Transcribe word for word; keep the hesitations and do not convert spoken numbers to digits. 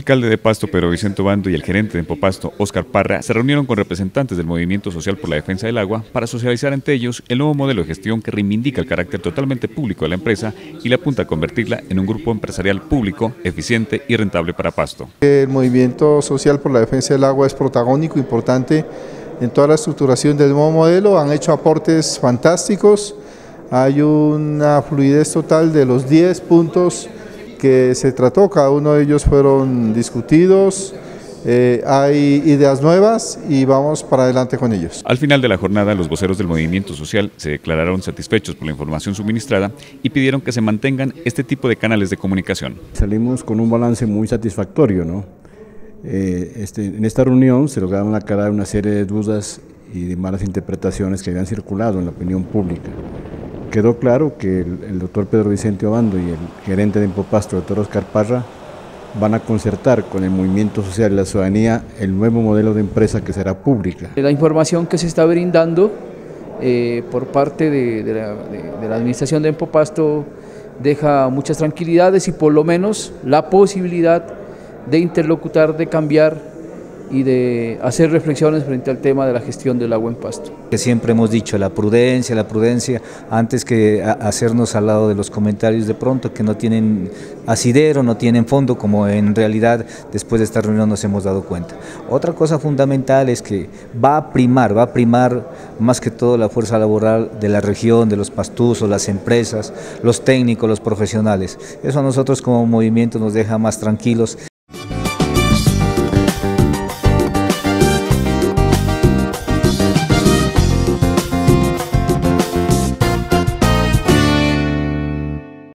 alcalde de Pasto, Pedro Vicente Obando, y el gerente de Empopasto, Óscar Parra, se reunieron con representantes del Movimiento Social por la Defensa del Agua para socializar ante ellos el nuevo modelo de gestión que reivindica el carácter totalmente público de la empresa y le apunta a convertirla en un grupo empresarial público, eficiente y rentable para Pasto. El Movimiento Social por la Defensa del Agua es protagónico, importante en toda la estructuración del nuevo modelo, han hecho aportes fantásticos, hay una fluidez total de los diez puntos que se trató, cada uno de ellos fueron discutidos, eh, hay ideas nuevas y vamos para adelante con ellos. Al final de la jornada, los voceros del movimiento social se declararon satisfechos por la información suministrada y pidieron que se mantengan este tipo de canales de comunicación. Salimos con un balance muy satisfactorio, ¿no? Eh, este, en esta reunión se lograron aclarar una serie de dudas y de malas interpretaciones que habían circulado en la opinión pública. Quedó claro que el, el doctor Pedro Vicente Obando y el gerente de Empopasto, el doctor Óscar Parra, van a concertar con el movimiento social y la ciudadanía el nuevo modelo de empresa que será pública. La información que se está brindando eh, por parte de, de, la, de, de la administración de Empopasto deja muchas tranquilidades y por lo menos la posibilidad de interlocutar, de cambiar y de hacer reflexiones frente al tema de la gestión del agua en Pasto. Que siempre hemos dicho, la prudencia, la prudencia, antes que hacernos al lado de los comentarios de pronto que no tienen asidero, no tienen fondo, como en realidad después de esta reunión nos hemos dado cuenta. Otra cosa fundamental es que va a primar, va a primar más que todo la fuerza laboral de la región, de los pastuzos, las empresas, los técnicos, los profesionales. Eso a nosotros como movimiento nos deja más tranquilos.